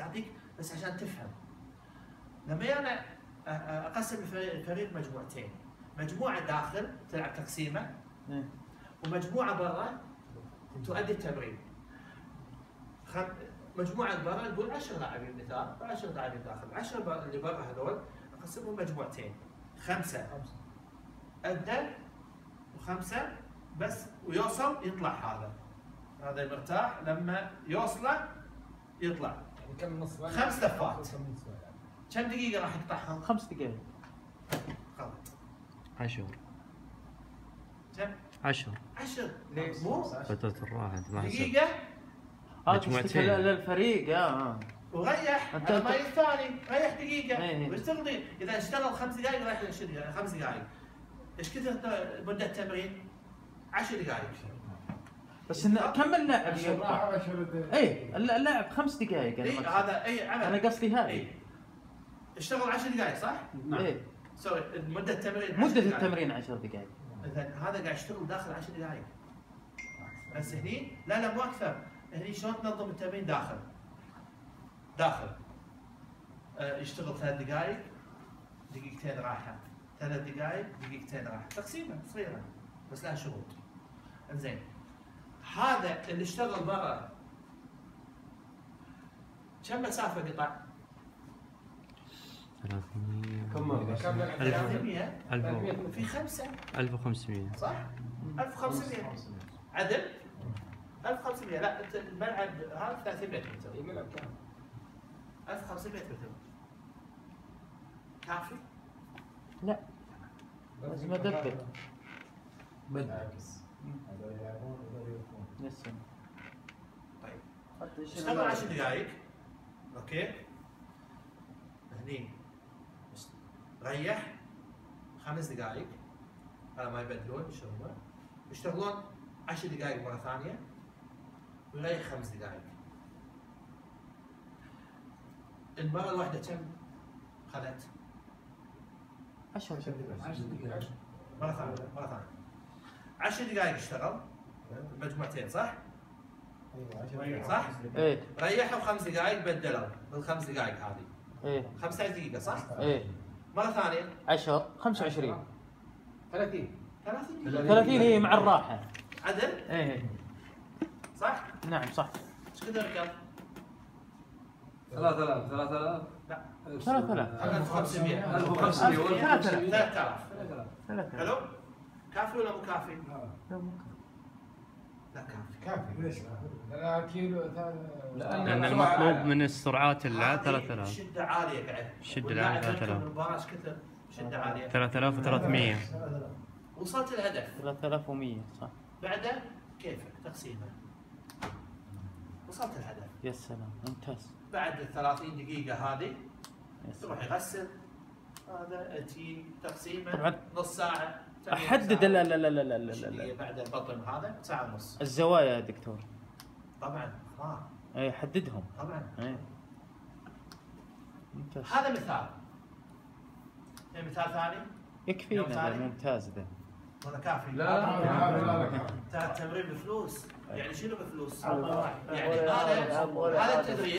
اعطيك بس عشان تفهم. لما انا اقسم الفريق مجموعتين، مجموعه داخل تلعب تقسيمه ومجموعه برا تؤدي التمرين. مجموعه برا نقول 10 لاعبين مثال، 10 لاعبين داخل، 10 اللي برا هذول اقسمهم مجموعتين، 5 ادى وخمسه بس ويوصل يطلع هذا مرتاح لما يوصله يطلع. يعني كم نص 5 لفات. كم دقيقة راح يقطعهم؟ 5 دقائق. غلط. 10. كم؟ 10. 10 ليش؟ مو فترة الراحة انت ما حسبت. دقيقة مجموعتين للفريق وريح أنت على ما الثاني، ريح دقيقة إيه. واشتغل. إذا اشتغل 5 دقائق رايح 20 دقيقة، 5 دقائق. ايش كثر مدة التمرين؟ 10 دقائق. بس كم اللاعب 10 يقطع؟ 10 دقائق. اي اللاعب 5 دقائق. هذا اي عمل. انا قصدي هاي. إيه. اشتغل 10 دقائق صح؟ اي سوري مدة التمرين مدة التمرين 10 دقائق. مثلا هذا قاعد يشتغل داخل 10 دقائق. بس هني لا مو اكثر. هني شلون تنظم التمرين داخل يشتغل 3 دقائق، دقيقتين راحة، 3 دقائق، دقيقتين راحة، تقسيمة صغيرة بس لها شروط. انزين هذا اللي اشتغل برا كم مسافة قطع؟ 300. كم مرة؟ 300 في 5 1500 صح؟ 1500 عدل؟ 1500 لا انت الملعب هذا 300 متر. الملعب كم؟ 1500 متر كافي؟ لا لازم ادبل. بالعكس هذول يلعبون وهذول يوقفون. لسه. طيب اشتغل 10 دقائق اوكي؟ هني ريح 5 دقائق على ما يبدلون يشربون، يشتغلون 10 دقائق مرة ثانية ويريح 5 دقائق. المرة الواحدة كم خذت؟ 10 دقائق. مرة ثانية 10 دقائق اشتغل مجموعتين صح؟ ايوه صح؟ ايه ريحوا 5 دقائق بدلوا بالخمس دقائق هذه ايه 15 دقيقة صح؟ ايه مرة ثانية 10 25 30 30 هي مع الراحة. عدل ايه صح؟ نعم صح. ايش كثر ركض؟ 3000 لا 3000 1500 1500 3000 حلو؟ كافي ولا مو كافي؟ لا كافي. كافي ليش؟ لا كيلو لأن المطلوب من السرعات اللعب 3000. شدة عالية قاعد. شدة العالية 3000. المباراة ايش كثر؟ شدة عالية. 3300. وصلت الهدف. 3100 صح. بعده كيفك تقسيمه. وصلت الهدف. يا سلام ممتاز. بعد ال 30 دقيقة هذه يا سلام. تروح يغسل هذا تي تقسيمه طبعاً. نص ساعة. احدد لا بعد البطن هذا ساعة ونص. الزوايا يا دكتور. طبعا اي حددهم. طبعا. اي ممتاز. هذا مثال. مثال ثاني يكفينا هذا ممتاز ذا. ولا كافي؟ لا ترى التمرين بفلوس. يعني شنو بفلوس؟ الله. يعني هذا التدريب